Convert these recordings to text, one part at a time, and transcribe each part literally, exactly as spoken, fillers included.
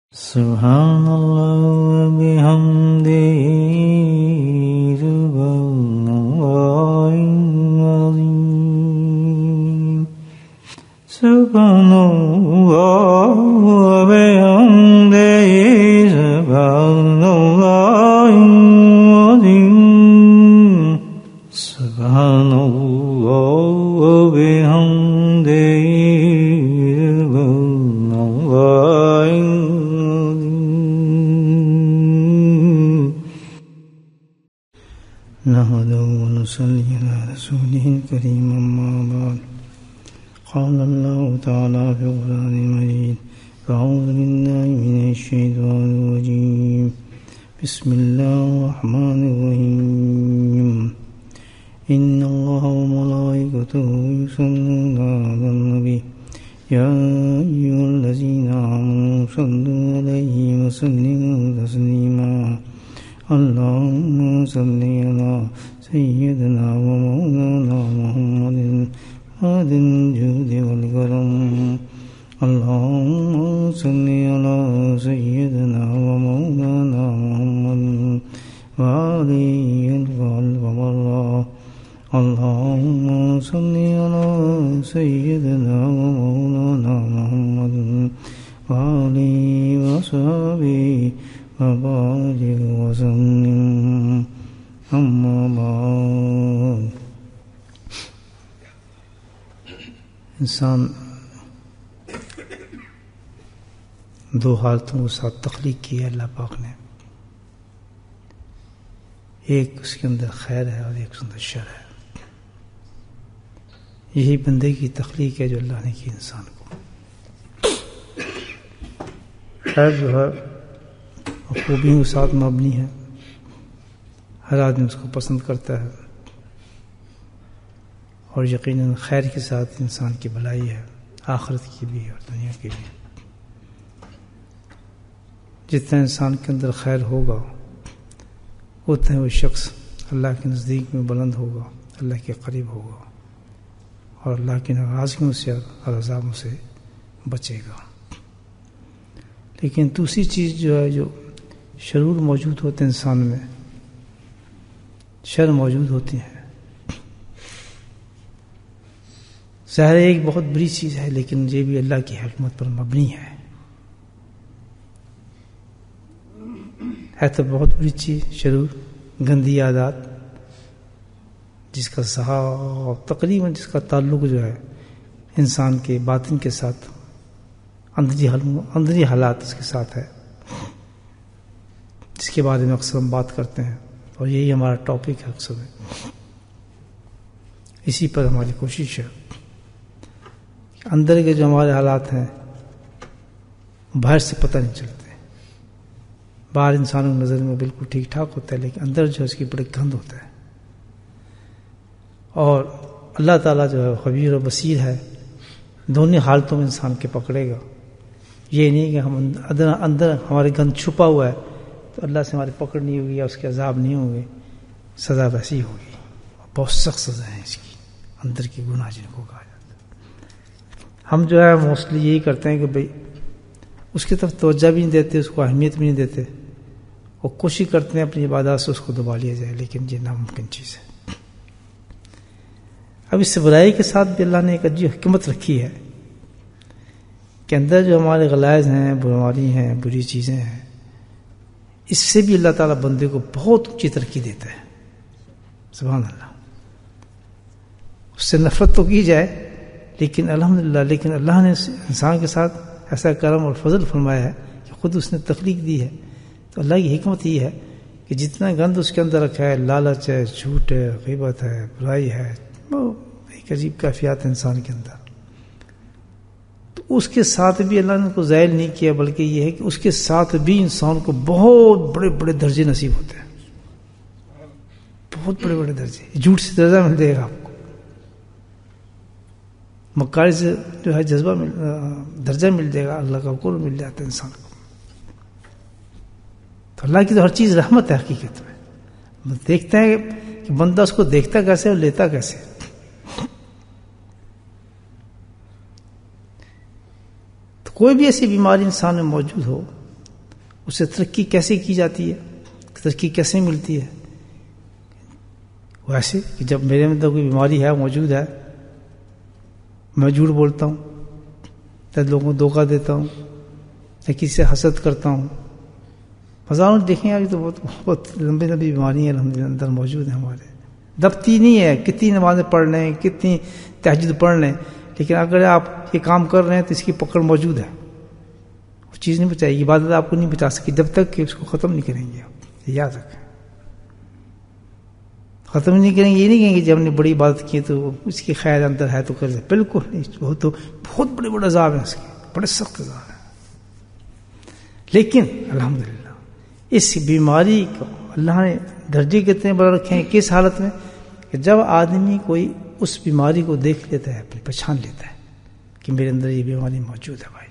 سبحان اللہ بحمدہ سبحان اللہ العظیم سبحان اللہ بحمدہ سبحان اللہ العظیم سبحان اللہ بحمدہ نحمده ونصلي على رسوله الكريم أما بعد قال الله تعالى في القرآن المجيد أعوذ بالله من الشيطان الرجيم بسم الله الرحمن الرحيم إن الله وملائكته يصلون على النبي يا أيها الذين آمنوا صلوا عليه وسلموا تسليما اللهم صل على سيدنا ومولانا محمد هاد الجود والكرم اللهم صل على سيدنا ومولانا محمد وعليه القلب والله اللهم صل على سيدنا ومولانا محمد وعليه وصحبه وبارك وسلم أما بعد. انسان دو حالتوں کے ساتھ تخلیق کی ہے اللہ پاک نے. ایک اس کے اندر خیر ہے اور ایک اس کے اندر شر ہے. یہی بندے کی تخلیق ہے جو اللہ نے کی انسان کو. خیر جو ہے خوبیوں کے ساتھ مبنی ہے. ہر آدمی اس کو پسند کرتا ہے اور یقیناً خیر کے ساتھ انسان کی بھلائی ہے، آخرت کی بھی اور دنیا کی بھی. جتنا انسان کے اندر خیر ہوگا اتنا وہ شخص اللہ کے نزدیک میں بلند ہوگا، اللہ کے قریب ہوگا اور اللہ کی ناراضگیوں سے اور عذابوں سے بچے گا. لیکن دوسری چیز جو ہے، جو شرور موجود ہوتے ہیں انسان میں، شر موجود ہوتی ہیں. ظاہر ایک بہت بڑی چیز ہے لیکن یہ بھی اللہ کی حکمت پر مبنی ہے. ہے تو بہت بڑی چیز شرور، گندی عادات، جس کا صحاب تقریباً جس کا تعلق جو ہے انسان کے باطن کے ساتھ، اندری اندری حالات اس کے ساتھ ہے، جس کے بارے میں اکثر ہم بات کرتے ہیں اور یہی ہمارا ٹاپک ہے اکثر میں. اسی پر ہماری کوشش ہے کہ اندر کے جو ہمارے حالات ہیں باہر سے پتہ نہیں چلتے. باہر انسانوں کی نظر میں بالکل ٹھیک ٹھاک ہوتا ہے لیکن اندر جو ہے اس کی بڑے گند ہوتا ہے. اور اللہ تعالیٰ جو ہے خبیر و بصیر ہے، دونوں حالتوں میں انسان کے پکڑے گا. یہ نہیں کہ ہم اندر اندر ہمارے گند چھپا ہوا ہے تو اللہ سے ہماری پکڑ نہیں ہوگی یا اس کے عذاب نہیں ہوں گے. سزا ویسی ہوگی، بہت سخت سزا ہے اس کی، اندر کی گناہ جن کو کہا جاتا ہے. ہم جو ہے موسٹلی یہی کرتے ہیں کہ بھئی اس کی طرف توجہ بھی نہیں دیتے، اس کو اہمیت بھی نہیں دیتے اور کوشش کرتے ہیں اپنی عبادات سے اس کو دبا لیا جائے، لیکن یہ ناممکن چیز ہے. اب اس برائی کے ساتھ بھی اللہ نے ایک عجیب حکمت رکھی ہے کہ اندر جو ہمارے غلائز ہیں، بیماری ہیں، بری چیزیں ہیں، اس سے بھی اللہ تعالیٰ بندے کو بہت اونچی ترقی دیتا ہے. سبحان اللہ. اس سے نفرت تو کی جائے لیکن الحمدللہ لیکن اللہ نے انسان کے ساتھ ایسا کرم اور فضل فرمایا ہے کہ خود اس نے تخلیق دی ہے. تو اللہ کی حکمت یہ ہے کہ جتنا گند اس کے اندر رکھا ہے، لالچ ہے، جھوٹ ہے، غیبت ہے، برائی ہے، ایک عجیب کیفیات ہے انسان کے اندر، تو اس کے ساتھ بھی اللہ نے کو ذائل نہیں کیا، بلکہ یہ ہے کہ اس کے ساتھ بھی انسان کو بہت بڑے بڑے درجے نصیب ہوتے ہیں. بہت بڑے بڑے درجے. جھوٹ سے درجہ مل جائے گا آپ کو، مکاری سے جو ہے جذبہ مل درجہ مل جائے گا، اللہ کا قرب مل جاتا ہے انسان کو. تو اللہ کی تو ہر چیز رحمت ہے حقیقت میں. دیکھتا ہے کہ بندہ اس کو دیکھتا کیسے اور لیتا کیسے. تو کوئی بھی ایسی بیماری انسان میں موجود ہو اسے ترقی کیسے کی جاتی ہے، ترقی کیسے ملتی ہے؟ ویسے کہ جب میرے اندر کوئی بیماری ہے، موجود ہے، میں جھوٹ بولتا ہوں، میں لوگوں کو دھوکہ دیتا ہوں، میں کسی سے حسد کرتا ہوں، ہزاروں دیکھیں ابھی تو بہت بہت لمبی لمبی بیماریاں الحمدللہ اندر موجود ہیں ہمارے. دبتی نہیں ہے، کتنی نمازیں پڑھ لیں، کتنی تہجد پڑھ لیں، لیکن اگر آپ یہ کام کر رہے ہیں تو اس کی پکڑ موجود ہے. وہ چیز نہیں بچائے گی، عبادت آپ کو نہیں بچا سکتی جب تک کہ اس کو ختم نہیں کریں گے. آپ یاد رکھیں، ختم نہیں کریں گے. یہ نہیں کہیں گے جب ہم نے بڑی عبادت کی تو اس کی خیر اندر ہے تو کر دیں، بالکل نہیں. وہ تو بہت بڑے بڑے عذاب ہیں اس کے، بڑے سخت عذاب ہیں. لیکن الحمدللہ اس بیماری کو اللہ نے درجے کتنے بڑے رکھے ہیں، کس حالت میں کہ جب آدمی کوئی اس بیماری کو دیکھ لیتا ہے، اپنی پہچان لیتا ہے کہ میرے اندر یہ بیماری موجود ہے. بھائی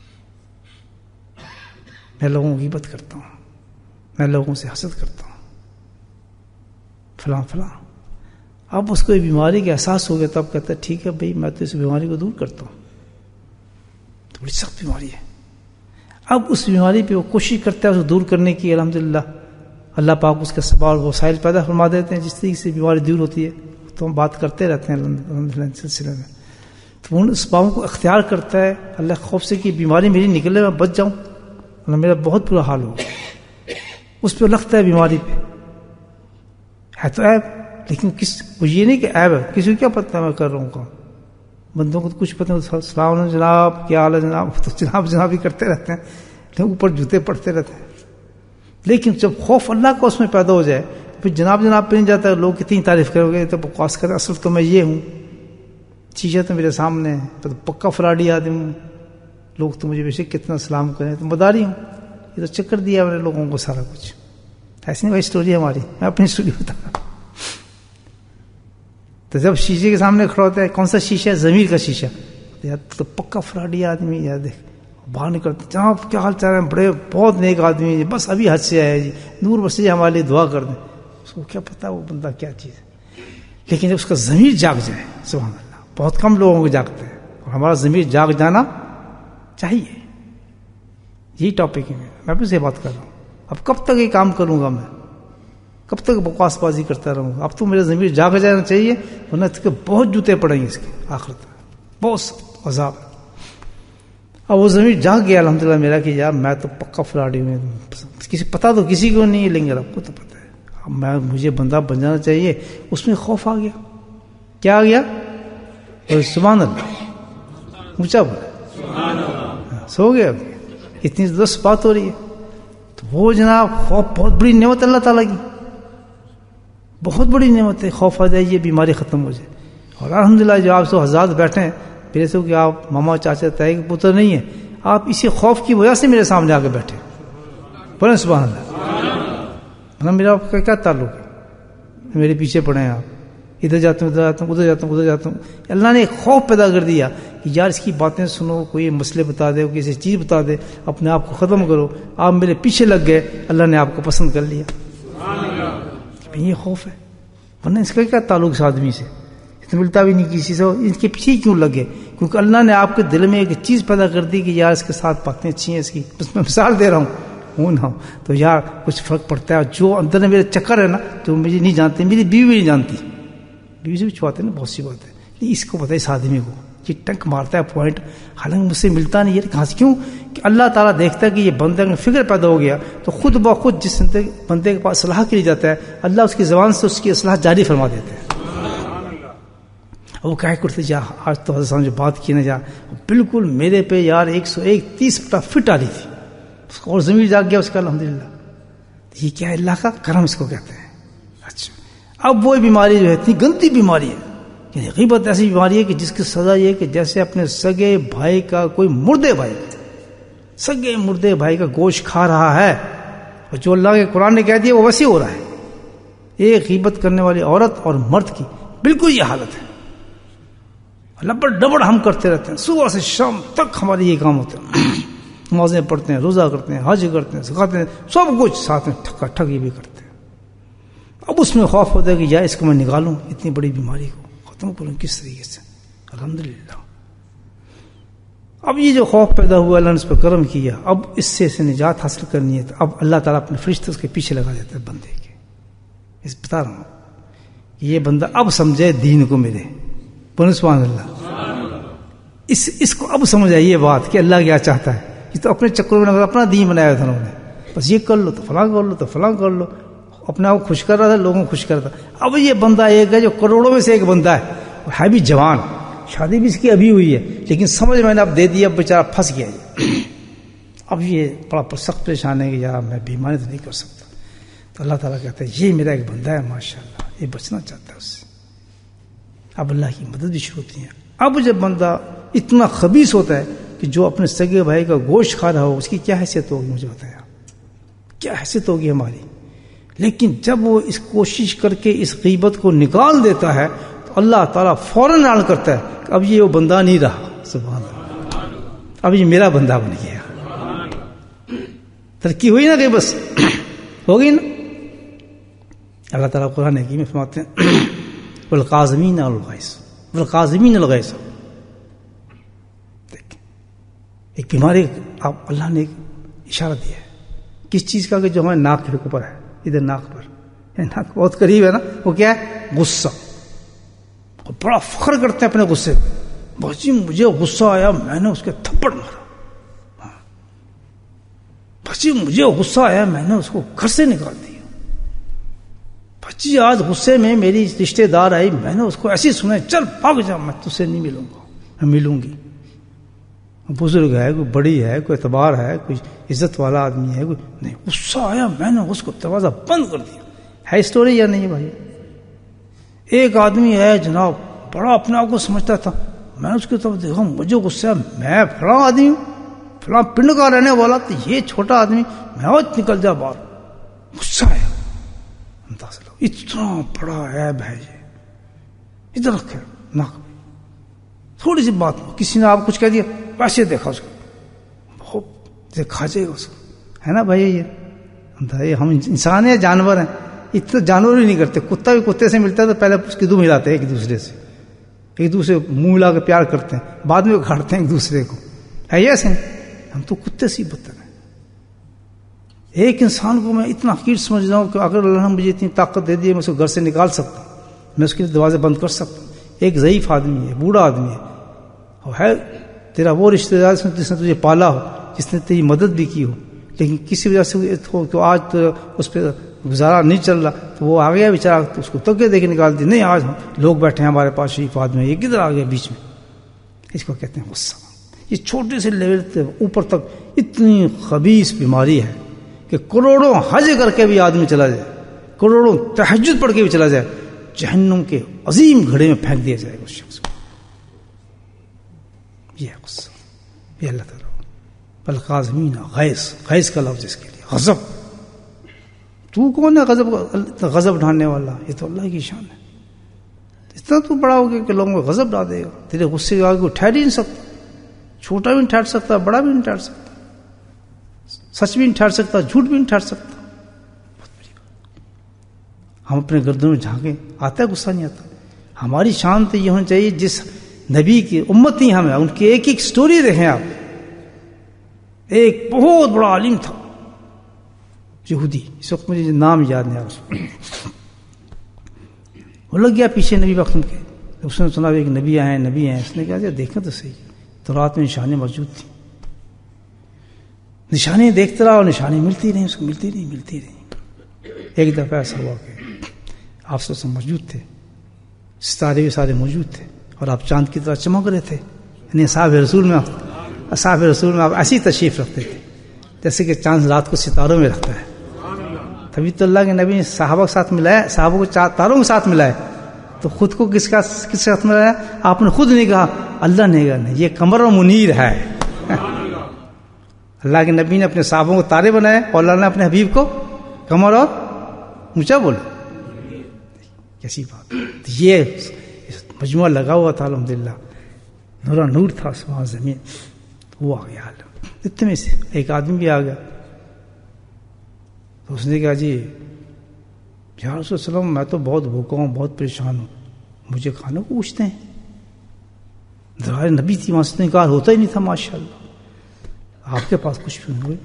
میں لوگوں کی غیبت کرتا ہوں، میں لوگوں سے حسد کرتا ہوں، فلاں فلاں. اب اس کو یہ بیماری کا احساس ہو گیا تب کہتا ہے ٹھیک ہے بھائی میں تو اس بیماری کو دور کرتا ہوں. تو بڑی سخت بیماری ہے. اب اس بیماری پہ وہ کوشش کرتا ہے اسے دور کرنے کی. الحمدللہ اللہ پاک اس کے سبب اور وسائل پیدا فرما دیتے ہیں جس طریقے سے بیماری دور ہوتی ہے. تو ہم بات کرتے رہتے ہیں الحمدللہ اس سلسلے میں. تو ان اسبابوں کو اختیار کرتا ہے اللہ خوف سے کہ بیماری میری نکلے میں بچ جاؤں، اللہ میرا بہت برا حال ہو. اس پہ لگتا ہے بیماری پہ ہے تو عیب، لیکن کس وہ یہ نہیں کہ عیب ہے، کسی کو کیا پتہ میں کر رہا ہوں کام. بندوں کو تو کچھ پتہ نہیں، السلام علیکم جناب، کیا حال ہے جناب، تو جناب جناب ہی کرتے رہتے ہیں، لیکن اوپر جوتے پڑتے رہتے ہیں. لیکن جب خوف اللہ کا اس میں پیدا ہو جائے پھر جناب جناب پہ نہیں جاتا. لوگ کتنی تعریف کرو گے تو بکواس کریں، اصل تو میں یہ ہوں، شیشہ تو میرے سامنے ہے، تو پکا فراڈی آدمی ہوں. لوگ تو مجھے بے کتنا سلام کریں تو مداری ہوں. یہ تو چکر دیا میں نے لوگوں کو سارا کچھ. ایسی نہیں بھائی اسٹوری ہماری، میں اپنی اسٹوری بتا رہا ہوں. تو جب شیشے کے سامنے کھڑا ہوتا ہے، کون سا شیشہ ہے؟ ضمیر کا شیشہ. تو پکا فراڈی آدمی یاد دیکھ باہر نکلتے، جناب کیا حال چال ہے، بڑے بہت نیک آدمی ہے، بس ابھی حج سے آیا جی، نور بس جی ہمارے لیے دعا کر دیں. اس کو کیا پتا وہ بندہ کیا چیز ہے. لیکن جب اس کا ضمیر جاگ جائے، سبحان اللہ، بہت کم لوگوں کو جاگتے ہیں، اور ہمارا ضمیر جاگ جانا چاہیے. یہی ٹاپک ہے، میں بھی سے بات کر رہا ہوں. اب کب تک یہ کام کروں گا میں؟ کب تک بکواس بازی کرتا رہوں گا؟ اب تو میرا ضمیر جاگ جانا چاہیے، ورنہ اس کے بہت جوتے پڑیں گے اس کے آخرت میں، بہت عذاب. اب وہ ضمیر جاگ گیا الحمدللہ میرا کہ یار میں تو پکا فراڈی ہوں. کسی پتا تو کسی کو نہیں ہے، لیکن رب کو تو پتہ ہے. اب میں مجھے بندہ بن جانا چاہیے. اس میں خوف آ گیا. کیا آ گیا؟ اور سبحان اللہ اونچا بولا، سو گیا. اتنی زبردست بات ہو رہی ہے. تو وہ جناب خوف بہت بڑی نعمت اللہ تعالیٰ کی، بہت بڑی نعمت ہے. خوف آ جائے یہ بیماری ختم ہو جائے. اور الحمدللہ جو آپ سو حضرات بیٹھے ہیں میرے سے کہ آپ ماما چاچا تائی کے پتر نہیں ہیں، آپ اسی خوف کی وجہ سے میرے سامنے آ کے بیٹھے. بولیں سبحان اللہ. میرا آپ کا کیا تعلق ہے؟ میرے پیچھے پڑے ہیں آپ، ادھر جاتا ہوں ادھر جاتا ہوں ادھر جاتا ہوں ادھر جاتا ہوں. اللہ نے ایک خوف پیدا کر دیا کہ یار اس کی باتیں سنو، کوئی مسئلے بتا دے، کسی چیز بتا دے، اپنے آپ کو ختم کرو. آپ میرے پیچھے لگ گئے، اللہ نے آپ کو پسند کر لیا. یہ خوف ہے. ورنہ اس کا کیا تعلق اس آدمی سے؟ ملتا بھی نہیں کسی سے. ان کے پیچھے کیوں لگے؟ کیونکہ اللہ نے آپ کے دل میں ایک چیز پیدا کر دی کہ یار اس کے ساتھ باتیں اچھی ہیں اس کی. بس میں مثال دے رہا ہوں، ہوں نہ ہوں تو یار کچھ فرق پڑتا ہے. جو اندر میرے چکر ہے نا، جو مجھے نہیں جانتے، میری بیوی بھی نہیں جانتی، بیوی سے بھی چھواتے نا بہت سی بات ہے. اس کو پتا ہے اس آدمی کو یہ ٹنک مارتا ہے پوائنٹ، حالانکہ مجھ سے ملتا نہیں. یہ کہاں سے؟ کیوں کہ اللہ تعالیٰ دیکھتا ہے کہ یہ بندے میں فکر پیدا ہو گیا تو خود بخود جس بندے کے پاس اصلاح کے لیے جاتا ہے، اللہ اس کی زبان سے اس کی اصلاح جاری فرما دیتے ہیں. وہ کہہ کرتے جا آج تو حضرت صاحب جو بات کی نا، جا بالکل میرے پہ یار ایک سو ایک تیس فٹا فٹ آ رہی تھی اس کو، اور ضمیر جاگ گیا اس کا الحمدللہ. یہ کیا ہے؟ اللہ کا کرم اس کو کہتے ہیں. اچھا اب وہ بیماری جو ہے اتنی گندی بیماری ہے، یعنی غیبت ایسی بیماری ہے کہ جس کی سزا یہ ہے کہ جیسے اپنے سگے بھائی کا، کوئی مردے بھائی، سگے مردے بھائی کا گوشت کھا رہا ہے، اور جو اللہ کے قرآن نے کہہ دیا وہ ویسے ہو رہا ہے. ایک غیبت کرنے والی عورت اور مرد کی بالکل یہ حالت ہے. لبڑ ڈبڑ ہم کرتے رہتے ہیں، صبح سے شام تک ہمارے یہ کام ہوتے ہیں. نمازیں پڑھتے ہیں، روزہ کرتے ہیں، حج کرتے ہیں، سکھاتے ہیں، سب کچھ ساتھ میں ٹھکا ٹھک یہ بھی کرتے ہیں. اب اس میں خوف ہوتا ہے کہ یا اس کو میں نکالوں، اتنی بڑی بیماری کو ختم کروں کس طریقے سے. الحمدللہ اب یہ جو خوف پیدا ہوا اللہ نے اس پر کرم کیا, اب اس سے اسے نجات حاصل کرنی ہے, تو اب اللہ تعالیٰ اپنے فرشتے اس کے پیچھے لگا دیتا ہے بندے کے. اس بتا رہا ہوں کہ یہ بندہ اب سمجھے دین کو میرے, بولے سبحان اللہ. اس اس کو اب سمجھ آئی یہ بات کہ اللہ کیا چاہتا ہے. یہ تو اپنے چکروں میں اپنا دین بنایا تھا انہوں نے, بس یہ کر لو تو فلاں کر لو تو فلاں کر لو, اپنے آپ کو خوش کر رہا تھا, لوگوں کو خوش کرتا. اب یہ بندہ ایک ہے جو کروڑوں میں سے ایک بندہ ہے, ہے بھی جوان, شادی بھی اس کی ابھی ہوئی ہے, لیکن سمجھ میں نے اب دے دیا, اب بیچارہ پھنس گیا. اب یہ بڑا سخت پریشان ہے کہ یار میں بیماری تو نہیں کر سکتا. تو اللہ تعالیٰ کہتا ہے یہ میرا ایک بندہ ہے ماشاء اللہ, یہ بچنا چاہتا ہے اس سے. اب اللہ کی مدد بھی شروع ہوتی ہے. اب جب بندہ اتنا خبیث ہوتا ہے کہ جو اپنے سگے بھائی کا گوشت کھا رہا ہو, اس کی کیا حیثیت ہوگی مجھے بتایا, کیا حیثیت ہوگی ہماری. لیکن جب وہ اس کوشش کر کے اس غیبت کو نکال دیتا ہے تو اللہ تعالیٰ فوراً اعلان کرتا ہے کہ اب یہ وہ بندہ نہیں رہا. سبحان اللہ, اب یہ میرا بندہ بن گیا. ترقی ہوئی نا کہ بس ہوگی نا. اللہ تعالیٰ قرآن حکیم میں فرماتے ہیں والقاظمین الغیظ والقاظمین الغیظ. ایک بیماری آپ اللہ نے اشارہ دیا ہے کس چیز کا, کہ جو ہمارے ناک کے اوپر ہے, ادھر ناک پر, ناک بہت قریب ہے نا, وہ کیا ہے, غصہ. اور بڑا فخر کرتے ہیں اپنے غصے پہ, بس جی مجھے غصہ آیا میں نے اس کے تھپڑ مارا, بس جی مجھے غصہ آیا میں نے اس کو گھر سے نکال دیا, بس جی آج غصے میں میری رشتے دار آئی میں نے اس کو ایسی سنا چل بھاگ جا, میں تجھ سے نہیں ملوں گا, میں ملوں گی. بزرگ ہے, کوئی بڑی ہے, کوئی اعتبار ہے, کوئی عزت والا آدمی ہے, کوئی نہیں, غصہ آیا میں نے اس کو دروازہ بند کر دیا. ہے اسٹوری یا نہیں بھائی؟ ایک آدمی ہے جناب بڑا اپنے آپ کو سمجھتا تھا, میں نے اس کی طرف دیکھا مجھے غصہ ہے, میں فلاں آدمی ہوں, فلاں پنڈ کا رہنے والا, تو یہ چھوٹا آدمی, میں آج نکل جا باہر. غصہ آیا, اندازہ لو اتنا بڑا عیب ہے یہ, ادھر رکھے ناک, تھوڑی سی بات کسی نے آپ کچھ کہہ دیا ویسے دیکھا اس کو, بہت دیکھا جائے گا اس کو, ہے نا بھائی. یہ ہم انسان ہیں, جانور ہیں, اتنا جانور ہی نہیں کرتے. کتا بھی کتے سے ملتا ہے تو پہلے اس کی دو ملاتے ہیں ایک دوسرے سے, ایک دوسرے منہ ملا کے پیار کرتے ہیں, بعد میں کھاڑتے ہیں ایک دوسرے کو, ہے یہ ایسے. ہم تو کتے سے ہی بدتر ہیں. ایک انسان کو میں اتنا حقیر سمجھ رہا ہوں کہ اگر اللہ نے مجھے اتنی طاقت دے دی ہے میں اس کو گھر سے نکال سکتا ہوں, میں اس کے لیے دروازے بند کر سکتا ہوں. ایک ضعیف آدمی ہے, بوڑھا آدمی ہے, اور ہے تیرا وہ رشتہ دار جس نے تجھے پالا ہو, جس نے تیری مدد بھی کی ہو, لیکن کسی وجہ سے تو آج تو اس پہ گزارا نہیں چل رہا, تو وہ آ گیا بیچارہ, تو اس کو تگے دے کے نکال دی. نہیں آج لوگ بیٹھے ہیں ہمارے پاس شریف آدمی, یہ کدھر آ گیا بیچ میں. اس کو کہتے ہیں غصہ. یہ چھوٹے سے لیول سے اوپر تک اتنی خبیث بیماری ہے کہ کروڑوں حج کر کے بھی آدمی چلا جائے, کروڑوں تہجد پڑھ کے بھی چلا جائے, جہنم کے عظیم گھڑے میں پھینک دیا جائے گا اس شخص کو. یہ ہے غصہ, یہ اللہ تعالیٰ. القاظمین غیظ, غیظ کا لفظ اس کے لیے غضب. تو کون ہے غضب غضب ڈھاننے والا؟ یہ تو اللہ کی شان ہے. اتنا تو بڑا ہو گیا کہ لوگوں کو غضب ڈال دے گا, تیرے غصے کے آگے ٹھہر ہی نہیں سکتا. چھوٹا بھی نہیں ٹھہر سکتا, بڑا بھی نہیں ٹھہر سکتا, سچ بھی نہیں ٹھہر سکتا, جھوٹ بھی نہیں ٹھہر سکتا. بہت بڑی بات. ہم اپنے گردوں میں جھانکیں, آتا ہے غصہ نہیں آتا. ہماری شان تو یہ ہونی چاہیے جس نبی کی امت ہی ہم ہیں, ان کی ایک ایک سٹوری دیکھیں آپ. ایک بہت بڑا عالم تھا یہودی, اس وقت مجھے نام یاد نہیں آ رہا, وہ لگ گیا پیچھے نبی وقت کے. اس نے سنا ایک نبی آئے نبی آئے اس نے کہا دیکھیں تو صحیح, تو رات میں نشانیں موجود تھیں, نشانیں دیکھتا رہا اور نشانیں ملتی رہیں, اس کو ملتی رہیں ملتی رہیں. ایک دفعہ ایسا ہوا کہ آپ سے موجود تھے, ستارے بھی سارے موجود تھے, اور آپ چاند کی طرح چمک رہے تھے. یعنی اصحاب رسول میں اصحاب رسول میں آپ ایسی تشریف رکھتے تھے جیسے کہ چاند رات کو ستاروں میں رکھتا ہے. تبھی تو اللہ کے نبی نے صحابہ کے ساتھ ملایا, صحابہ کو تاروں کے ساتھ ملایا, تو خود کو کس کا کس کے ساتھ ملایا؟ آپ نے خود نہیں کہا, اللہ نے کہا نہیں, یہ قمر و منیر ہے. اللہ کے نبی نے اپنے صحابوں کو تارے بنائے, اور اللہ نے اپنے حبیب کو قمر اور اونچا بولا. کیسی بات. یہ مجموعہ لگا ہوا تھا الحمدللہ, نورا نور تھا آسمان زمین. وہ آ گیا حال اتنے میں سے ایک آدمی بھی آ گیا, تو اس نے کہا جی یا رسول وسلم میں تو بہت بھوکا ہوں, بہت پریشان ہوں, مجھے کھانا کو پوچھتے ہیں. دربار نبی تھی، وہاں سے تو انکار ہوتا ہی نہیں تھا. ماشاء اللہ آپ کے پاس کچھ بھی نہیں،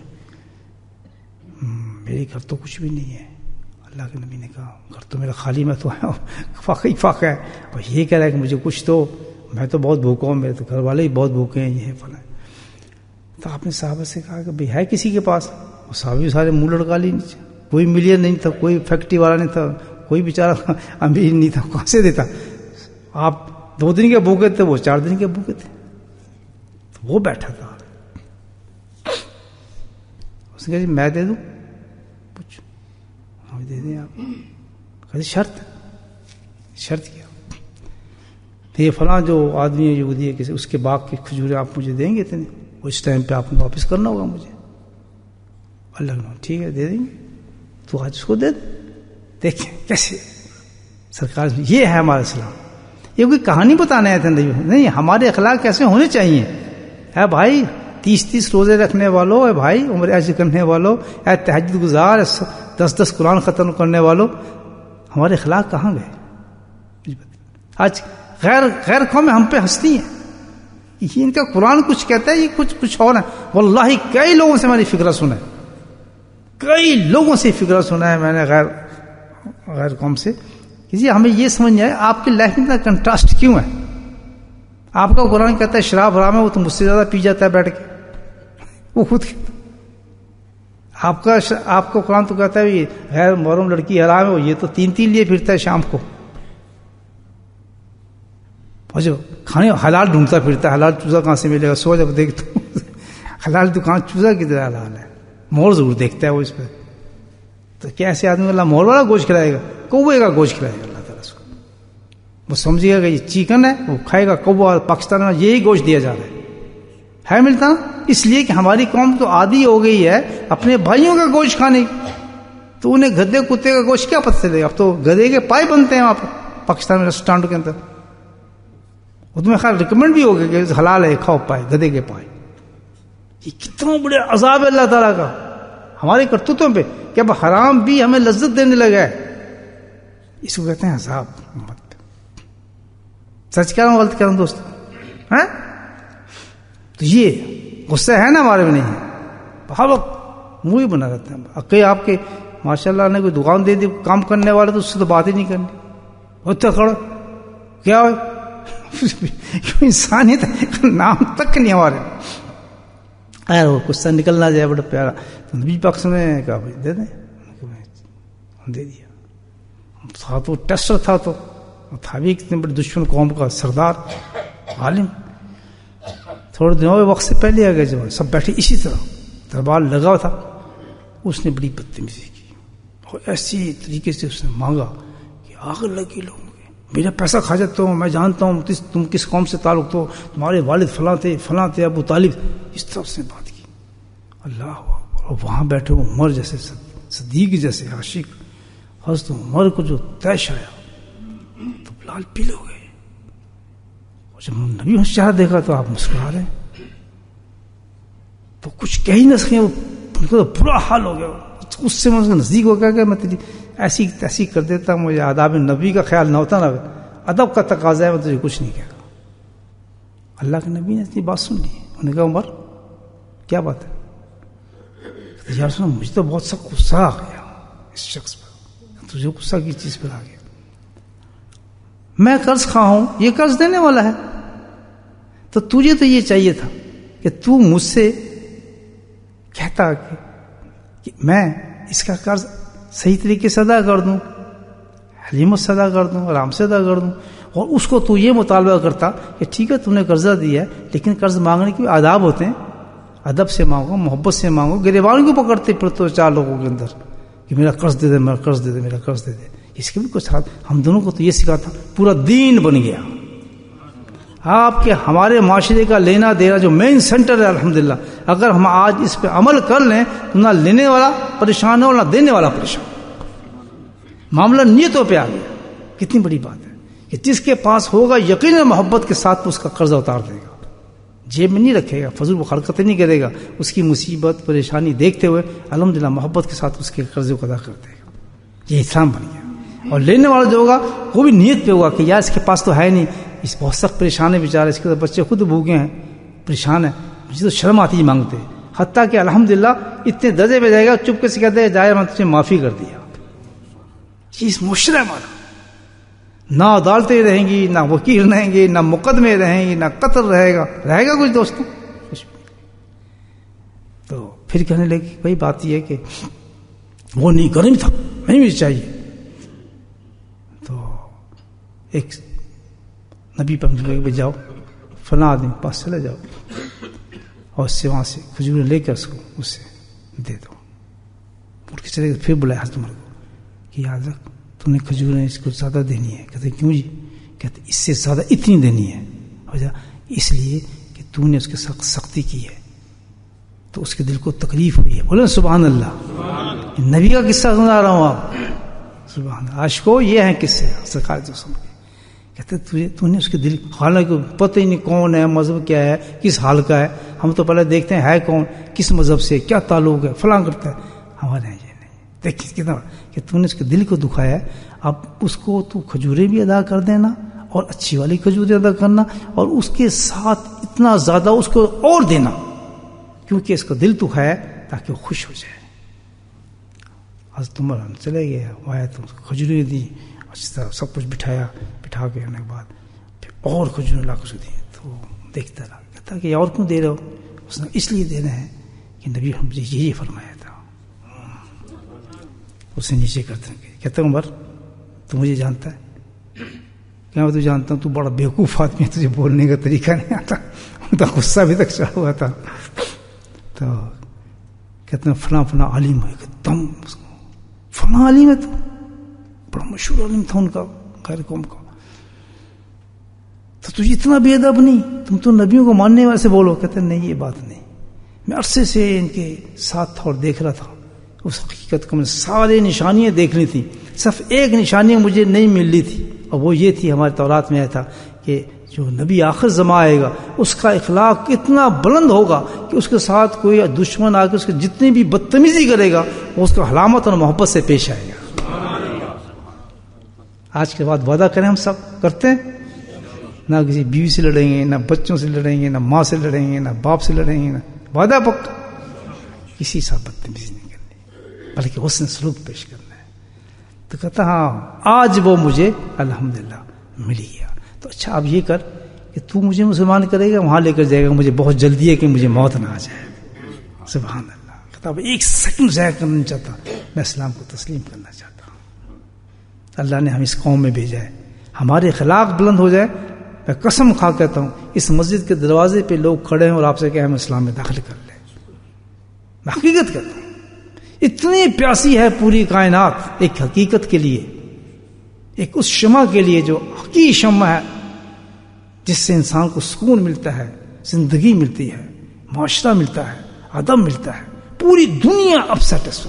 میرے گھر تو کچھ بھی نہیں ہے. اللہ کے نبی نے کہا گھر تو میرا خالی، میں تو فاقہ ہی فاقہ ہے. اور یہ کہہ رہا ہے کہ مجھے کچھ تو، میں تو بہت بھوکا ہوں، میرے تو گھر والے ہی بہت بھوکے ہیں، یہ ہے فلاں. تو آپ نے صحابہ سے کہا کہ بھئی ہے کسی کے پاس؟ اور صحابی سارے منہ لڑکا لی نیچے. کوئی ملین نہیں تھا، کوئی فیکٹری والا نہیں تھا، کوئی بیچارہ امیر نہیں تھا، کہاں سے دیتا؟ آپ دو دن کے بھوکے تھے، وہ چار دن کے بھوکے تھے. تو وہ بیٹھا تھا. اس نے کہا جی میں دے دوں؟ پوچھ ہمیں دے دیں آپ. کہا جی شرط شرط کیا؟ یہ فلاں جو آدمی ہے یہودی ہے کسی، اس کے باغ کی کھجوریں آپ مجھے دیں گے اتنے، اس ٹائم پہ آپ نے واپس کرنا ہوگا مجھے. اللہ نے ٹھیک ہے دے دیں گے، تو آج اس کو دے دیں. دیکھیں کیسے سرکار، یہ ہے ہمارا اسلام. یہ کوئی کہانی بتانے آئے تھے نہیں، ہمارے اخلاق کیسے ہونے چاہیے. ہے بھائی تیس تیس روزے رکھنے والوں، اے بھائی عمر حج کرنے والوں، اے تہجد گزار، دس دس قرآن ختم کرنے والوں، ہمارے اخلاق کہاں گئے؟ آج غیر غیر قومیں ہم پہ ہنستی ہیں. یہ ان کا قرآن کچھ کہتا ہے، یہ کچھ کچھ اور ہے. واللہ کئی لوگوں سے میں نے فکرہ سنا ہے، کئی لوگوں سے فکرہ سنا ہے میں نے غیر غیر قوم سے. جی ہمیں یہ سمجھ نہیں آئے آپ کی لائف میں اتنا کنٹراسٹ کیوں ہے. آپ کا قرآن کہتا ہے شراب حرام ہے، وہ تو مجھ سے زیادہ پی جاتا ہے بیٹھ کے، وہ خود کہتا. آپ کا آپ کا قرآن تو کہتا ہے غیر محرم لڑکی حرام ہے، وہ یہ تو تین تین لیے پھرتا ہے شام کو، اور جو کھانے حلال ڈھونڈتا پھرتا ہے. حلال چوزا کہاں سے ملے گا؟ سو جب دیکھتا ہوں حلال دکان چوزا کدھر حلال ہے؟ مور ضرور دیکھتا ہے وہ اس پہ. تو کیا ایسے آدمی اللہ مور والا گوشت کھلائے گا؟ کوے کا گوشت کھلائے گا اللہ تعالیٰ اس کو. وہ سمجھے گا کہ یہ چکن ہے، وہ کھائے گا. کوا پاکستان میں یہی گوشت دیا جا رہا ہے، ہے ملتا نا. اس لیے کہ ہماری قوم تو عادی ہو گئی ہے اپنے بھائیوں کا گوشت کھانے کی. تو انہیں گدے کتے کا گوشت کیا پتہ چلے گا؟ اب تو گدے کے پائے بنتے ہیں وہاں پر پاکستان میں ریسٹورینٹ کے اندر. وہ تمہیں خیال ریکمنڈ بھی ہوگا کہ حلال ہے کھاؤ پائے، گدے کے پائے. یہ کتنا بڑے عذاب ہے اللہ تعالیٰ کا ہمارے کرتوتوں پہ کہ اب حرام بھی ہمیں لذت دینے لگا ہے. اس کو کہتے ہیں عذاب. سچ کہہ رہا ہوں غلط کہہ رہا ہوں دوست؟ ہاں تو یہ غصہ ہے نا ہمارے میں؟ نہیں ہے. ہر وقت منہ ہی بنا رہتا ہے. کہ آپ کے ماشاء اللہ نے کوئی دکان دے دی کام کرنے والے، تو اس سے تو بات ہی نہیں کرنی. اتنا کھڑا کیا ہے انسانیت نام تک نہیں ہمارے. خیر وہ غصہ نکلنا جائے بڑا پیارا. تو نبی پاک نے کہا بھائی دے دیں، دے دیا. تھا تو ٹیسٹر تھا، تو تھا بھی کتنے بڑے دشمن قوم کا سردار عالم. تھوڑے دنوں کے وقت سے پہلے آ گئے جب سب بیٹھے اسی طرح دربار لگا تھا. اس نے بڑی بدتمیزی کی اور ایسی طریقے سے اس نے مانگا کہ آگ لگی لوگوں کے، میرا پیسہ کھا جاتا ہوں، میں جانتا ہوں تم کس قوم سے تعلق تو، تمہارے والد فلاں تھے فلاں تھے ابو طالب. اس طرح اس نے بات کی. اللہ اور وہاں بیٹھے عمر جیسے صدیق جیسے عاشق حضرت عمر کو جو طیش آیا تو لال پیلے ہو گئے. اور جب نبی نے چہرہ دیکھا تو آپ مسکرا رہے ہیں، تو کچھ کہہ ہی نہ سکیں. ان کو تو برا حال ہو گیا. اس سے میں اس کے نزدیک ہو گیا کہ میں تیری ایسی تیسی کر دیتا، مجھے آداب نبی کا خیال نہ ہوتا نا، ادب کا تقاضا ہے، میں تجھے کچھ نہیں کہہ گا. اللہ کے نبی نے اتنی بات سن لی. انہوں نے کہا عمر کیا بات ہے؟ یار سنو مجھے تو بہت سخت غصہ آ گیا اس شخص پر، تجھے غصہ کی چیز پر آ گیا. میں قرض خواہ ہوں، یہ قرض دینے والا ہے، تو تجھے تو یہ چاہیے تھا کہ تو مجھ سے کہتا کہ میں اس کا قرض صحیح طریقے سے ادا کر دوں، حلیمت سے ادا کر دوں، آرام سے ادا کر دوں. اور اس کو تو یہ مطالبہ کرتا کہ ٹھیک ہے تم نے قرضہ دیا ہے، لیکن قرض مانگنے کے آداب ہوتے ہیں، ادب سے مانگو، محبت سے مانگو. گریبان کو پکڑتے پھرتے چار لوگوں کے اندر کہ میرا قرض دے دے، میرا قرض دے دے، میرا قرض دے دے. اس کے بھی کچھ ہاتھ ہم دونوں کو تو یہ سکھاتا، پورا دین بن گیا. آپ کے ہمارے معاشرے کا لینا دینا جو مین سینٹر ہے الحمدللہ، اگر ہم آج اس پہ عمل کر لیں تو نہ لینے والا پریشان ہو نہ دینے والا پریشان. معاملہ نیتوں پہ آ گیا. کتنی بڑی بات ہے کہ جس کے پاس ہوگا یقین محبت کے ساتھ اس کا قرضہ اتار دے گا، جیب میں نہیں رکھے گا، فضول حرکتیں نہیں کرے گا. اس کی مصیبت پریشانی دیکھتے ہوئے الحمدللہ محبت کے ساتھ اس کے قرضے کو ادا کر دے گا. یہ اسلام بن گیا. اور لینے والا جو ہوگا وہ بھی نیت پہ ہوگا کہ یار اس کے پاس تو ہے نہیں، اس بہت سخت پریشان ہے بیچارے، اس کے بچے خود بھوکے ہیں، پریشان ہے، مجھے تو شرم آتی ہے مانگتے، حتیٰ کہ الحمدللہ اتنے درجے پہ جائے گا چپ سے کہتے ہیں جائے میں تجھے معافی کر دیا. چیز معاشرہ ہمارا، نہ عدالتیں رہیں گی، نہ وکیل رہیں گے، نہ مقدمے رہیں گے، نہ قتل رہے گا، رہے گا کچھ دوستوں کچھ بھی. تو پھر کہنے لگے بھائی بات یہ ہے کہ وہ نہیں کریں تھا نہیں بھی چاہیے. تو ایک نبی پر بھائی جاؤ فلاں آدمی پاس چلے جاؤ اور اس سے وہاں سے کھجوریں لے کر اس کو اس سے دے دو. اٹھ کے چلے گئے، پھر بلایا حضرت عمر کو کہ یاد رکھ تو نے کھجوریں اس کو زیادہ دینی ہے. کہتے کیوں جی؟ کہتے اس سے زیادہ اتنی دینی ہے. وجہ اس لیے کہ تو نے اس کے ساتھ سختی کی ہے تو اس کے دل کو تکلیف ہوئی ہے. بولے سبحان اللہ. نبی کا قصہ سنا رہا ہوں آپ، سبحان اللہ. عاشقو یہ ہیں قصے سرکار جو سن کے کہتے تجھے تو نے اس کے دل، حالانکہ پتہ ہی نہیں کون ہے، مذہب کیا ہے، کس حال کا ہے. ہم تو پہلے دیکھتے ہیں ہے کون، کس مذہب سے، کیا تعلق ہے، فلاں کرتا ہے. ہمارے یہ نہیں. دیکھیں کتنا کہ تو نے اس کے دل کو دکھایا ہے. اب اس کو تو کھجوریں بھی ادا کر دینا اور اچھی والی کھجوریں ادا کرنا، اور اس کے ساتھ اتنا زیادہ اس کو اور دینا، کیونکہ اس کا دل دکھایا ہے تاکہ وہ خوش ہو جائے. حضرت عمر ہم چلے گئے، آیا تو اس کو کھجوریں دی، اچھی طرح سب کچھ بٹھایا، بٹھا کے آنے کے بعد پھر اور کھجوریں لا کر دی. تو دیکھتا رہا، کہتا کہ اور کیوں دے رہے ہو؟ اس نے اس لیے دے رہے ہیں کہ نبی ہم نے یہی فرمایا تھا. اسے نیچے کرتے ہیں. کہتا عمر تو مجھے جانتا ہے؟ کہ میں تو جانتا ہوں تو بڑا بیوقوف آدمی ہے، تجھے بولنے کا طریقہ نہیں آتا. ان کا غصہ بھی تک چڑھا ہوا تھا. تو کہتے ہیں فلاں فلاں عالم ہے. کہ تم فلاں عالم ہے؟ تو بڑا مشہور عالم تھا ان کا غیر قوم کا. تو تجھے اتنا بے ادب نہیں، تم تو نبیوں کو ماننے والے سے بولو. کہتے ہیں نہیں یہ بات نہیں، میں عرصے سے ان کے ساتھ تھا اور دیکھ رہا تھا اس حقیقت کو. میں سارے نشانیاں دیکھنی تھی، صرف ایک نشانی مجھے نہیں مل رہی تھی، اور وہ یہ تھی ہمارے تورات میں آیا تھا کہ جو نبی آخر زمان آئے گا اس کا اخلاق اتنا بلند ہوگا کہ اس کے ساتھ کوئی دشمن آ کے اس کے جتنی بھی بدتمیزی کرے گا وہ اس کو حلامت اور محبت سے پیش آئے گا. آج کے بعد وعدہ کریں، ہم سب کرتے ہیں، نہ کسی بیوی سے لڑیں گے، نہ بچوں سے لڑیں گے، نہ ماں سے لڑیں گے، نہ باپ سے لڑیں گے، نہ وعدہ پکا کسی سے بدتمیزی نہیں کرنی، بلکہ حسن سلوک پیش کرنا ہے. تو کہتا ہاں آج وہ مجھے الحمدللہ مل گیا. تو اچھا اب یہ کر کہ تو مجھے مسلمان کرے گا، وہاں لے کر جائے گا، مجھے بہت جلدی ہے کہ مجھے موت نہ آ جائے. سبحان اللہ. کہتا اب ایک سیکنڈ ضائع کرنا نہیں چاہتا، میں اسلام کو تسلیم کرنا چاہتا ہوں. اللہ نے ہم اس قوم میں بھیجا ہے، ہمارے اخلاق بلند ہو جائے. میں قسم کھا کہتا ہوں اس مسجد کے دروازے پہ لوگ کھڑے ہیں اور آپ سے کہ ہم اسلام میں داخل کر لیں. میں حقیقت کہتا ہوں اتنی پیاسی ہے پوری کائنات ایک حقیقت کے لیے، ایک اس شمع کے لیے جو حقیقی شمع ہے، جس سے انسان کو سکون ملتا ہے، زندگی ملتی ہے، معاشرہ ملتا ہے، ادب ملتا ہے. پوری دنیا اب سیٹ ہے،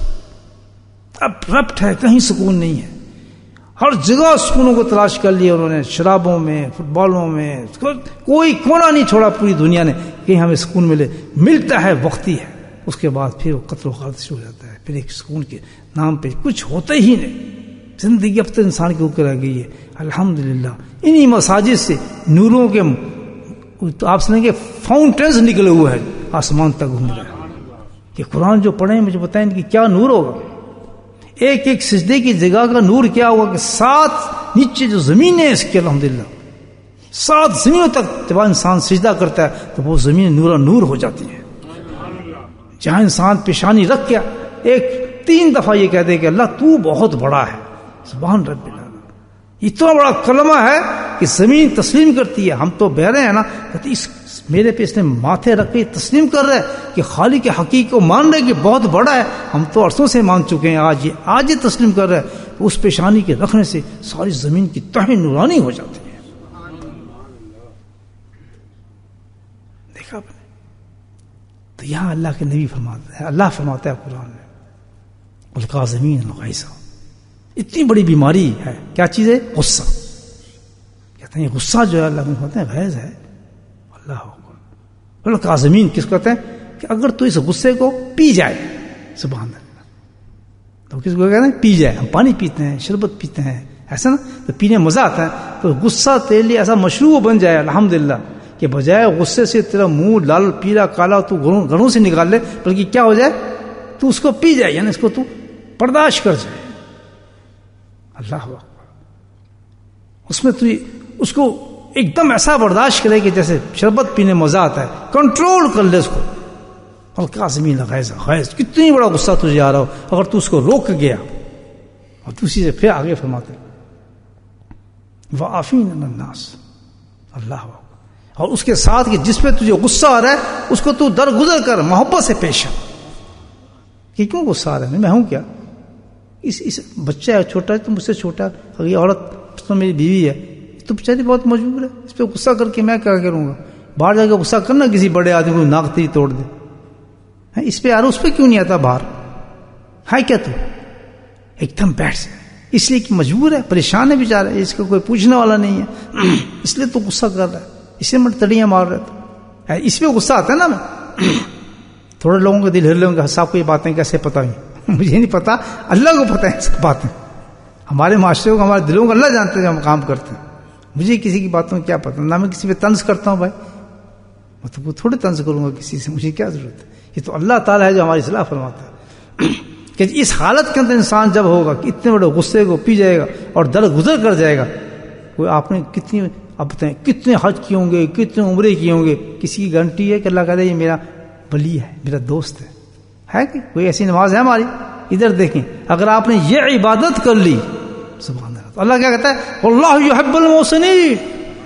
اب رپٹ ہے، کہیں سکون نہیں ہے. ہر جگہ سکونوں کو تلاش کر لیا انہوں نے، شرابوں میں، فٹ بالوں میں، کوئی کونا نہیں چھوڑا پوری دنیا نے کہ ہمیں سکون ملے. ملتا ہے وقتی ہے، اس کے بعد پھر وہ قتل و غارت شروع ہو جاتا ہے. پھر ایک سکون کے نام پہ کچھ ہوتا ہی نہیں. زندگی اب تو انسان کے اوپر رہ گئی ہے. الحمدللہ انہی مساجد سے نوروں کے آپ سنیں گے فاؤنٹینز نکلے ہوئے ہیں، آسمان تک گھوم رہے ہیں. کہ قرآن جو پڑھیں مجھے بتائیں کہ کیا نور ہوگا. ایک ایک سجدے کی جگہ کا نور کیا ہوگا کہ سات نیچے جو زمین ہے اس کے الحمدللہ سات زمینوں تک جب انسان سجدہ کرتا ہے تو وہ زمین نور نور ہو جاتی ہے. جہاں انسان پیشانی رکھ کے ایک تین دفعہ یہ کہہ دے کہ اللہ تو بہت بڑا ہے، سبحان رب العالمین. اتنا بڑا کلمہ ہے کہ زمین تسلیم کرتی ہے. ہم تو بہرے ہیں نا، کہتے اس میرے پہ اس نے ماتھے رکھ کے تسلیم کر رہے کہ خالق حقیقی کو مان رہے کہ بہت بڑا ہے. ہم تو عرصوں سے مان چکے ہیں، آج یہ آج یہ تسلیم کر رہے. اس پیشانی کے رکھنے سے ساری زمین کی تہیں نورانی ہو جاتی ہے. دیکھا آپ نے؟ تو یہاں اللہ کے نبی فرماتا ہے، اللہ فرماتا ہے قرآن میں القاظمین الغیظ. اتنی بڑی بیماری ہے، کیا چیز ہے؟ غصہ. کہتے ہیں غصہ جو ہے اللہ میں فرماتے ہیں غیظ ہے. اللہ اکبر. القاظمین کس کو کہتے ہیں؟ کہ اگر تو اس غصے کو پی جائے، سبحان اللہ. تو کس کو کہتے ہیں؟ پی جائے. ہم پانی پیتے ہیں، شربت پیتے ہیں، ایسا نا، تو پینے مزہ آتا ہے. تو غصہ تیرے لیے ایسا مشروع بن جائے الحمدللہ کہ بجائے غصے سے تیرا منہ لال پیلا کالا تو گھروں سے نکال لے، بلکہ کیا ہو جائے تو اس کو پی جائے، یعنی اس کو تو برداشت کر جائے. اللہ اکبر. اس میں تو اس کو ایک دم ایسا برداشت کرے کہ جیسے شربت پینے مزہ آتا ہے، کنٹرول کر لے اس کو. القاسمین غیظ غیظ، کتنی بڑا غصہ تجھے آ رہا ہو، اگر تو اس کو روک گیا اور دوسری سے پھر آگے فرماتے وعافین عن الناس. اللہ اکبر. اور اس کے ساتھ کہ جس پہ تجھے غصہ آ رہا ہے اس کو تو درگزر کر، محبت سے پیش آ. کہ کیوں غصہ آ رہا ہے، میں ہوں کیا، اس اس بچہ ہے چھوٹا ہے تو مجھ سے چھوٹا، اگر یہ عورت تو میری بیوی ہے تو بیچاری بہت مجبور ہے، اس پہ غصہ کر کے میں کیا کروں گا. باہر جا کے غصہ کرنا کسی بڑے آدمی کو ناک تیری توڑ دے، اس پہ آ رہا اس پہ کیوں نہیں آتا باہر ہے کیا تو ایک دم بیٹھ سے، اس لیے کہ مجبور ہے، پریشان ہے بیچارہ، اس کو کوئی پوچھنے والا نہیں ہے، اس لیے تو غصہ کر رہا ہے، اس لیے میں تڑیاں مار رہا تھا. اس پہ غصہ آتا ہے نا. میں تھوڑے لوگوں کے دل ہر لوگوں کے صاحب کو یہ باتیں کیسے پتہ ہوئی، مجھے نہیں پتا، اللہ کو پتہ ہے سب باتیں. ہمارے معاشرے کو، ہمارے دلوں کو اللہ جانتے ہیں جو ہم کام کرتے ہیں. مجھے کسی کی باتوں میں کیا پتہ، نہ میں کسی پہ طنز کرتا ہوں. بھائی میں تو تھوڑے طنز کروں گا کسی سے، مجھے کیا ضرورت ہے. یہ تو اللہ تعالیٰ ہے جو ہماری اصلاح فرماتا ہے کہ اس حالت کے اندر انسان جب ہوگا کہ اتنے بڑے غصے کو پی جائے گا اور درگزر کر جائے گا. کوئی آپ نے کتنی آپ بتائیں کتنے حج کیے ہوں گے، کتنے عمرے کیے ہوں گے، کسی کی گارنٹی ہے کہ اللہ کہہ رہے یہ میرا ولی ہے، میرا دوست ہے ہے کہ کوئی ایسی نماز ہے ہماری؟ ادھر دیکھیں، اگر آپ نے یہ عبادت کر لی سبحان اللہ تو اللہ کیا کہتا ہے واللہ یحب المحسنین،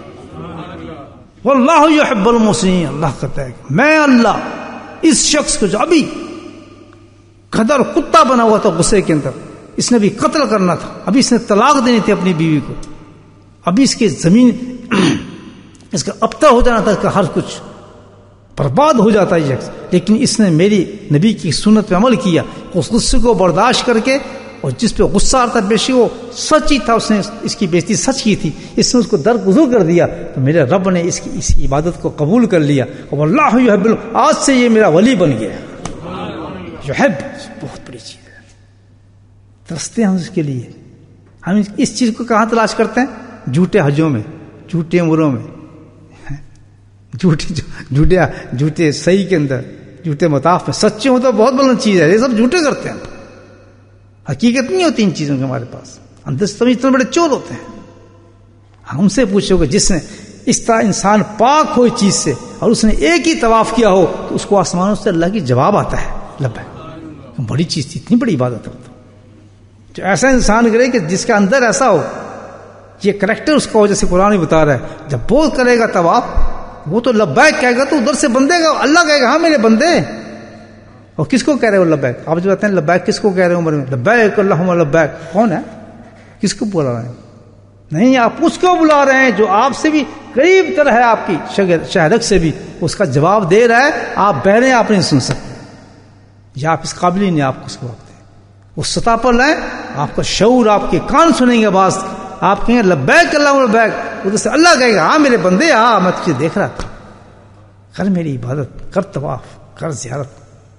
واللہ یحب المحسنین. اللہ کہتا ہے میں اللہ اس شخص کو جو ابھی قدر کتا بنا ہوا تھا غصے کے اندر، اس نے بھی قتل کرنا تھا، ابھی اس نے طلاق دینی تھی اپنی بیوی کو، ابھی اس کی زمین اس کا ابتر ہو جانا تھا، اس کا ہر کچھ برباد ہو جاتا ہے شخص، لیکن اس نے میری نبی کی سنت پہ عمل کیا، اس غصے کو برداشت کر کے، اور جس پہ غصہ آتا بیشی وہ سچ ہی تھا، اس نے اس کی بےزتی سچ کی تھی، اس نے اس کو درگزر کر دیا، تو میرے رب نے اس کی اس کی عبادت کو قبول کر لیا. اور اللہ یحب، آج سے یہ میرا ولی بن گیا. یحب بہت بڑی چیز ہے، ترستے ہیں اس کے لیے. ہم اس چیز کو کہاں تلاش کرتے ہیں؟ جھوٹے حجوں میں، جھوٹے عمروں میں، جھوٹے جھوٹے جھوٹے صحیح کے اندر، جھوٹے مطاف میں. سچے ہوں تو بہت بلند چیز ہے، یہ سب جھوٹے کرتے ہیں. حقیقت نہیں ہوتی ان چیزوں کے ہمارے پاس، اندر سے اتنے بڑے چور ہوتے ہیں. ہم سے پوچھو کہ جس نے اس طرح انسان پاک ہو اس چیز سے اور اس نے ایک ہی طواف کیا ہو تو اس کو آسمانوں سے اللہ کی جواب آتا ہے لبیک. بڑی چیز تھی، اتنی بڑی عبادت ہے جو ایسا انسان کرے کہ جس کے اندر ایسا ہو، یہ کریکٹر اس کا ہو، جیسے قرآن بتا رہا ہے. جب وہ کرے گا طواف، وہ تو لبیک کہے گا تو ادھر سے بندے گا، اللہ کہے گا ہاں میرے بندے. اور کس کو کہہ رہے ہو لبیک؟ آپ جو کہتے ہیں لبیک کس کو کہہ رہے ہو عمر میں؟ لبیک اللہم لبیک کون ہے؟ کس کو بلا رہے ہیں؟ نہیں، آپ اس کو بلا رہے ہیں جو آپ سے بھی قریب تر ہے، آپ کی شہرک سے بھی. اس کا جواب دے رہا ہے، آپ بہرے آپ نہیں سن سکتے، یا آپ اس قابل ہی نہیں آپ کو اس کو وقت دیں. اس سطح پر لائیں، آپ کا شعور، آپ کے کان سنیں گے باز، آپ کہیں گے لبیک اللہم لبیک، ادھر سے اللہ کہے گا ہاں میرے بندے، ہاں میں تجھے دیکھ رہا تھا، کر میری عبادت، کر طواف، کر زیارت.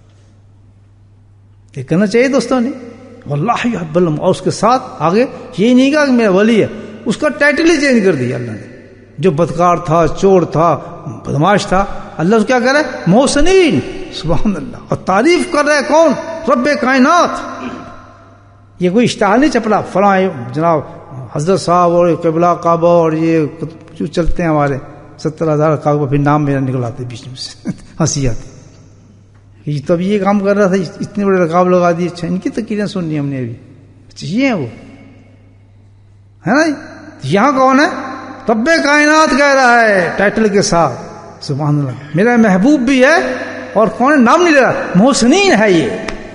یہ کرنا چاہیے دوستوں نے. واللہ یحب الم، اور اس کے ساتھ آگے یہ نہیں کہا کہ میرا ولی ہے، اس کا ٹائٹل ہی چینج کر دیا اللہ نے. جو بدکار تھا، چور تھا، بدماش تھا، اللہ اس کیا کر رہا ہے؟ محسنین. سبحان اللہ. اور تعریف کر رہا ہے کون؟ رب کائنات. یہ کوئی اشتہار نہیں چپڑا فلاں جناب حضرت صاحب اور قبلہ کعبہ اور یہ جو چلتے ہیں ہمارے ستر ہزار کعبہ، پھر نام میرا نکل آتے بیچ میں سے ہنسی آتی. یہ تب یہ کام کر رہا تھا، اتنے بڑے رقاب لگا دیے. اچھا ان کی تقریریں سننی ہم نے ابھی. اچھا یہ ہیں وہ، ہے نا. یہاں کون ہے؟ رب کائنات کہہ رہا ہے ٹائٹل کے ساتھ. سبحان اللہ. میرا محبوب بھی ہے، اور کون ہے نام نہیں لے رہا، محسنین ہے. یہ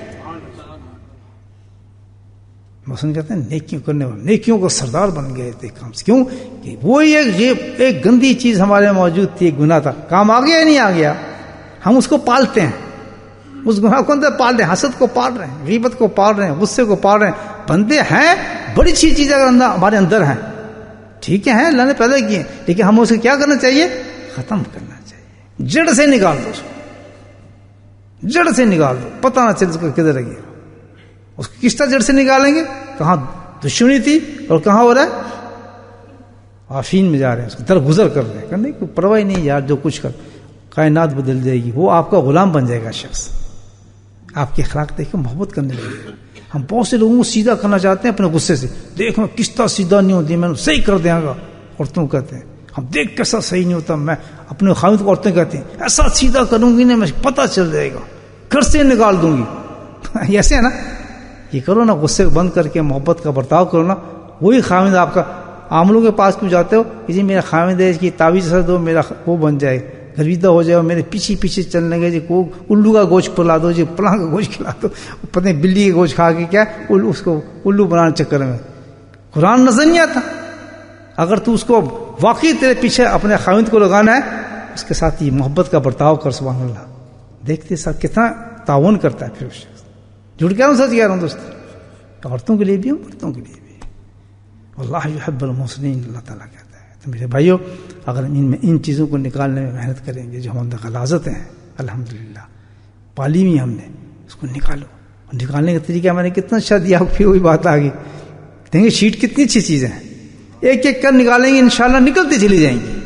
محسن کہتے ہیں نیکیوں کرنے والے، نیکیوں کو سردار بن گئے تھے کام سے. کیوں کہ وہ ایک یہ ایک گندی چیز ہمارے موجود تھی، ایک گناہ تھا. کام آ گیا یا نہیں آ گیا؟ ہم اس کو پالتے ہیں، اس گناہ کو اندر پال رہے ہیں، حسد کو پال رہے ہیں، غیبت کو پال رہے ہیں، غصے کو پال رہے ہیں. بندے ہیں بڑی اچھی چیز اگر اندر ہمارے اندر ہیں، ٹھیک ہے، ہیں اللہ نے پیدا کیے، لیکن ہم اسے کیا کرنا چاہیے؟ ختم کرنا چاہیے. جڑ سے نکال دو اس کو، جڑ سے نکال دو، پتہ نہ چل سکے کدھر گیا. اس کو کس طرح جڑ سے نکالیں گے؟ کہاں دشمنی تھی اور کہاں ہو رہا ہے آفین میں جا رہے ہیں، اس کو درگزر کر رہے ہیں، کرنے کی پرواہ نہیں یار، جو کچھ کر کائنات بدل جائے گی، وہ آپ کا غلام بن جائے گا شخص، آپ کے اخلاق دیکھ کے محبت کرنے لگے گا۔ ہم بہت سے لوگوں کو سیدھا کرنا چاہتے ہیں اپنے غصے سے، دیکھ میں کس طرح سیدھا نہیں ہوتی، میں صحیح کر دیں گا، عورتوں کہتے ہیں ہم دیکھ کیسا صحیح نہیں ہوتا، میں اپنے خاوند کو عورتیں کہتی ہیں ایسا سیدھا کروں گی نا میں پتہ چل جائے گا، گھر سے نکال دوں گی ایسے ہے نا، یہ کرو نا، غصے بند کر کے محبت کا برتاؤ کرو نا، وہی خاوند آپ کا۔ عاملوں کے پاس کیوں جاتے ہو کہ جی میرا خاوند ہے، اس کی تعویذ اثر دو، میرا وہ بن جائے، گرویدہ ہو جائے، میرے پیچھے پیچھے چلنے گئے جی، کو الو کا گوشت پلا دو جی، پلاں کا گوشت کھلا دو، پتہ نہیں بلی کا گوشت کھا کے کیا اس کو الو بنانے چکر میں۔ قرآن نظر نہیں آتا، اگر تو اس کو واقعی تیرے پیچھے اپنے خاوند کو لگانا ہے، اس کے ساتھ یہ محبت کا برتاؤ کر، سبحان اللہ، دیکھتے ساتھ کتنا تعاون کرتا ہے پھر اس شخص۔ جھوٹ کہہ رہا ہوں، سچ کہہ رہا ہوں دوست، عورتوں کے لیے بھی مردوں کے لیے بھی، واللہ یحب المحسنین، اللہ تعالیٰ کہتا ہے۔ تو میرے بھائیوں، اگر ان میں ان چیزوں کو نکالنے میں محنت کریں گے جو ہم اندر غلاظتیں ہیں، الحمدللہ پالی ہوئی ہم نے، اس کو نکالو۔ اور نکالنے کا طریقہ میں نے کتنا اچھا دیا، پھر وہی بات آ گئی، دیکھیں شیٹ کتنی اچھی چیزیں ہیں، ایک ایک کر نکالیں گے انشاءاللہ نکلتی چلی جائیں گی۔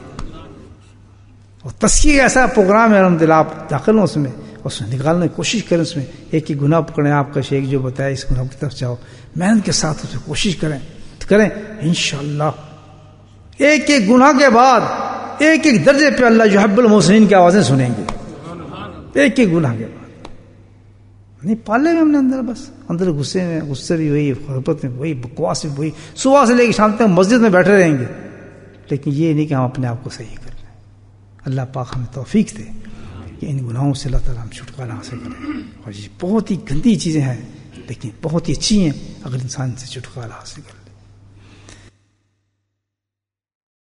اور تزکیہ ایسا پروگرام ہے الحمدللہ، آپ داخل ہوں اس میں، اس میں نکالنے کی کوشش کریں، اس میں ایک ایک گناہ پکڑیں، آپ کا شیخ جو بتایا اس گناہ کی طرف جاؤ، محنت کے ساتھ اس میں کوشش کریں کریں انشاءاللہ ایک ایک گناہ کے بعد ایک ایک درجے پہ اللہ یحب المحسنین کی آوازیں سنیں گے، ایک ایک گناہ کے بعد۔ نہیں پالے میں ہم نے اندر، بس اندر غصے میں، غصے بھی وہی، غیبت میں وہی، بکواس میں وہی، صبح سے لے کے شام تک مسجد میں بیٹھے رہیں گے، لیکن یہ نہیں کہ ہم اپنے آپ کو صحیح کر لیں۔ اللہ پاک ہمیں توفیق دے کہ ان گناہوں سے اللہ تعالیٰ ہم چھٹکارا حاصل کریں، اور یہ بہت ہی گندی چیزیں ہیں لیکن بہت ہی اچھی ہیں اگر انسان سے چھٹکارا حاصل کرے۔